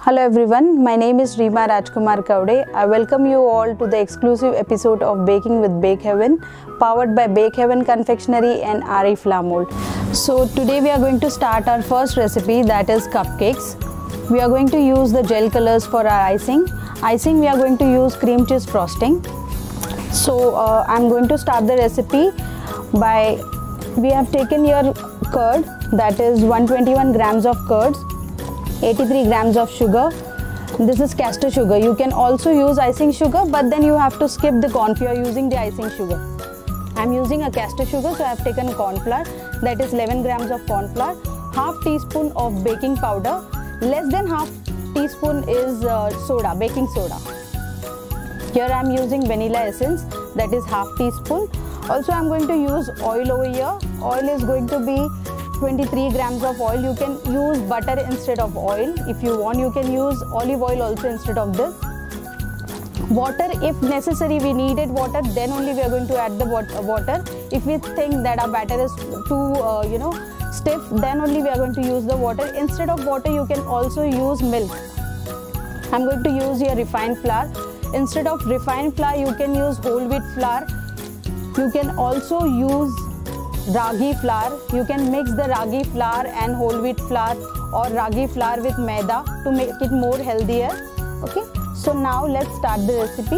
Hello everyone, my name is Reema Rajkumar Kaude. I welcome you all to the exclusive episode of Baking with Bake Heaven, powered by Bake Heaven Confectionery and RE Flour Mold. So today we are going to start our first recipe, that is cupcakes. We are going to use the gel colors for our icing. Icing we are going to use cream cheese frosting. So I'm going to start the recipe by, we have taken here curd, that is 121 grams of curds, 83 grams of sugar. This is castor sugar. You can also use icing sugar, but then you have to skip the corn if you are using the icing sugar. I am using a castor sugar, so I have taken corn flour, that is 11 grams of corn flour, half teaspoon of baking powder, less than half teaspoon is soda, baking soda. Here I am using vanilla essence, that is half teaspoon. Also I am going to use oil over here. Oil is going to be 23 grams of oil. You can use butter instead of oil. If you want, you can use olive oil also instead of this. Water, if necessary, we needed water, then only we are going to add the water. If we think that our batter is too stiff, then only we are going to use the water. Instead of water, you can also use milk. I'm going to use here refined flour. Instead of refined flour, you can use whole wheat flour. You can also use ragi flour. You can mix the ragi flour and whole wheat flour or ragi flour with maida to make it more healthier. Okay, so now let's start the recipe.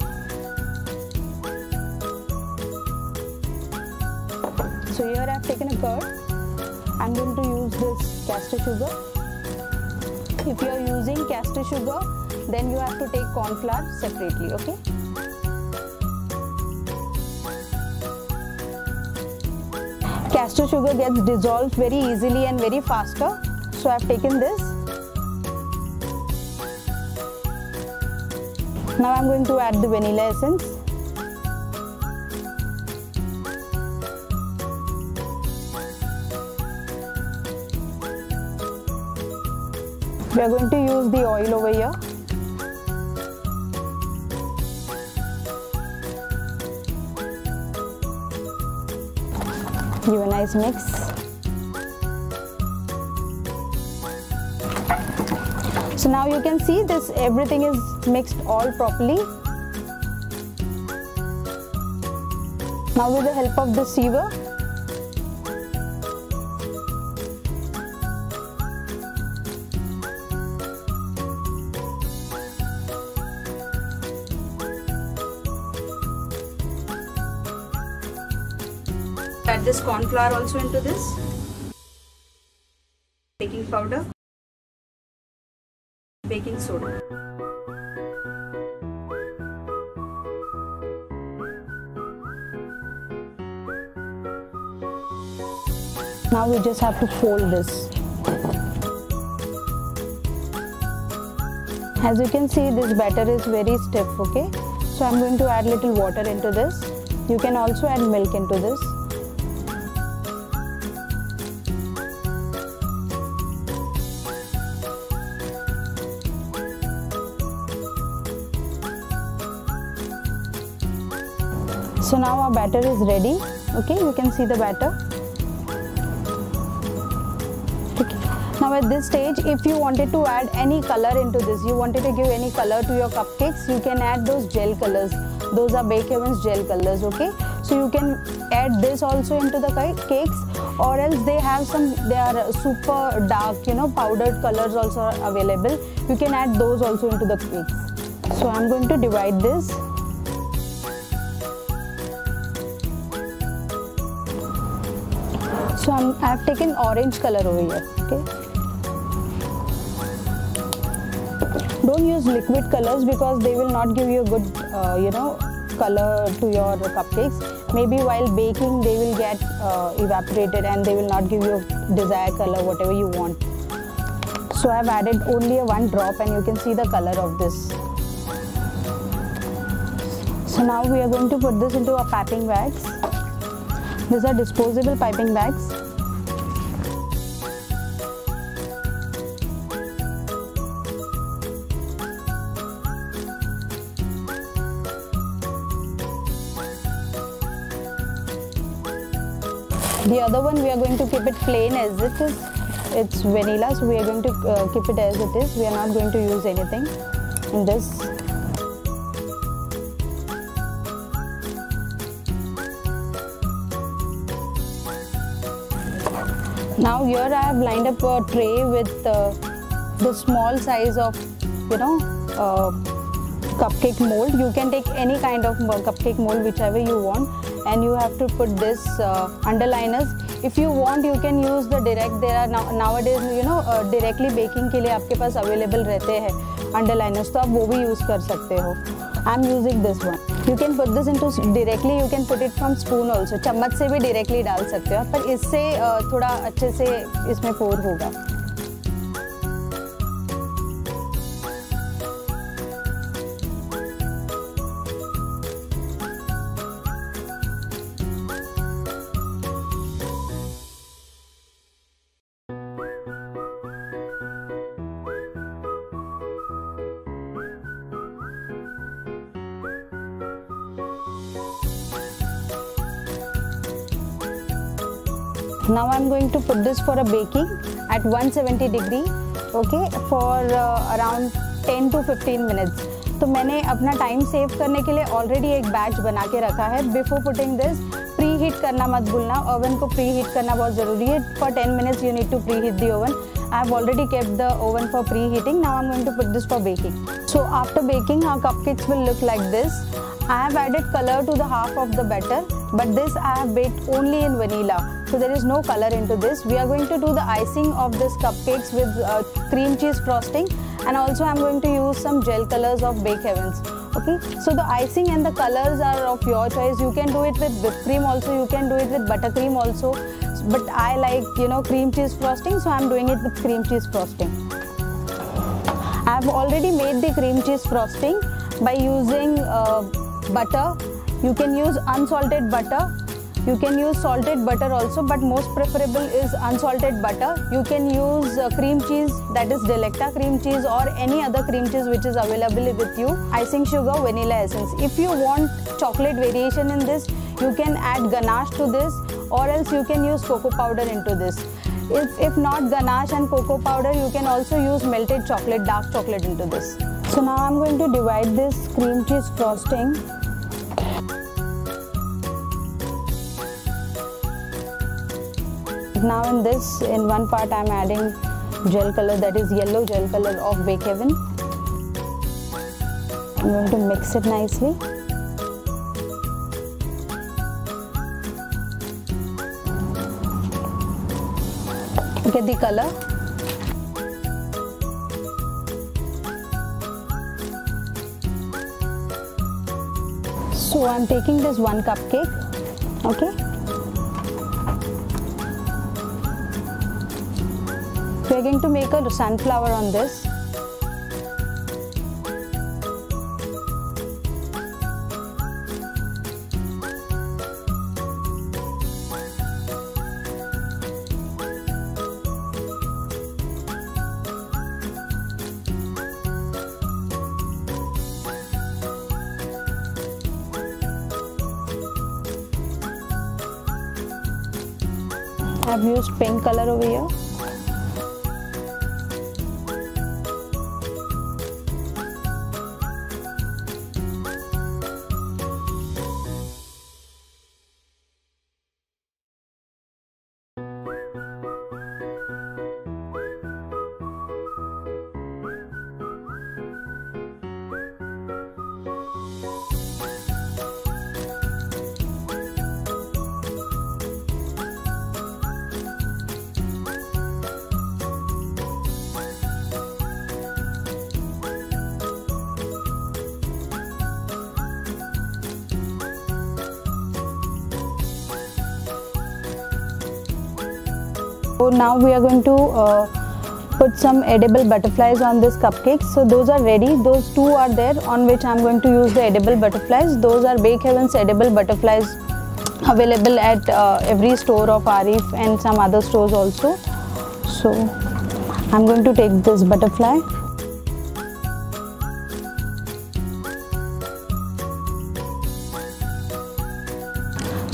So here I have taken a curd. I'm going to use this castor sugar. If you are using castor sugar, then you have to take corn flour separately. Okay. Castor sugar gets dissolved very easily and very faster, so I have taken this. Now I am going to add the vanilla essence. We are going to use the oil over here. Give a nice mix. So now you can see this, everything is mixed all properly. Now with the help of the sieve, add this corn flour also into this, baking powder, baking soda. Now we just have to fold this. As you can see, this batter is very stiff, okay? So I'm going to add little water into this. You can also add milk into this. So now our batter is ready. Okay, you can see the batter. Okay. Now at this stage, if you wanted to add any color into this, you wanted to give any color to your cupcakes, you can add those gel colors. Those are Bake Heaven's gel colors. Okay, so you can add this also into the cakes, or else they have some, they are super dark, powdered colors also are available. You can add those also into the cakes. So I'm going to divide this. So I have taken orange color over here. Okay. Don't use liquid colors because they will not give you a good, color to your cupcakes. Maybe while baking they will get evaporated and they will not give you a desired color, whatever you want. So I have added only one drop and you can see the color of this. So now we are going to put this into our piping bags. These are disposable piping bags. The other one we are going to keep it plain as it is. it's vanilla, so we are going to keep it as it is. We are not going to use anything in this. Now here I have lined up a tray with the small size of, cupcake mold. You can take any kind of cupcake mold, whichever you want, and you have to put this underliners. If you want, you can use the direct. There are nowadays directly baking के लिए आपके पास available रहते हैं underliners, तो आप वो भी use कर सकते हो. I am using this one. You can put this into directly. You can put it from spoon also. चम्मच से भी directly डाल सकते हो, पर इससे थोड़ा अच्छे से इसमें pour होगा. Now I am going to put this for a baking at 170 degree, okay, for around 10 to 15 minutes. तो मैंने अपना टाइम सेव करने के लिए ऑलरेडी एक बैच बना के रखा है. Before putting this, preheat करना मत भूलना. ओवन को प्री हीट करना बहुत ज़रूरी है. For 10 minutes you need to preheat the oven. I have already kept the oven for preheating. Now I am going to put this for baking. So after baking, our cupcakes will look like this. I have added color to the half of the batter, but this I have baked only in vanilla, so there is no color into this. We are going to do the icing of this cupcakes with cream cheese frosting, and also I am going to use some gel colors of Bake Heavens. Okay, so the icing and the colors are of your choice. You can do it with whipped cream also, you can do it with buttercream also, but I like cream cheese frosting, so I am doing it with cream cheese frosting. I have already made the cream cheese frosting by using butter. You can use unsalted butter, you can use salted butter also, but most preferable is unsalted butter. You can use cream cheese, that is Delecta cream cheese, or any other cream cheese which is available with you. Icing sugar, vanilla essence. If you want chocolate variation in this, you can add ganache to this, or else you can use cocoa powder into this. If not ganache and cocoa powder, you can also use melted chocolate, dark chocolate into this. So now I am going to divide this cream cheese frosting. Now in one part I am adding gel color, that is yellow gel color of Bake Heaven. I am going to mix it nicely. Get the color. So I am taking this one cupcake, okay. We are going to make a sunflower on this. I have used pink color over here. So now we are going to put some edible butterflies on this cupcake. So those are ready. Those two are there on which I am going to use the edible butterflies. Those are Bake Heaven's edible butterflies, available at every store of Arif and some other stores also. So I am going to take this butterfly.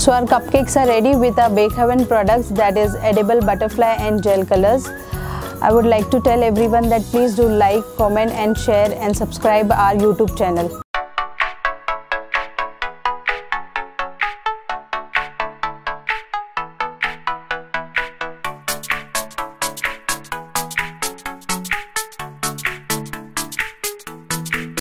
So our cupcakes are ready with our Bake Heaven products, that is edible butterfly and gel colors. I would like to tell everyone that please do like, comment and share and subscribe our YouTube channel.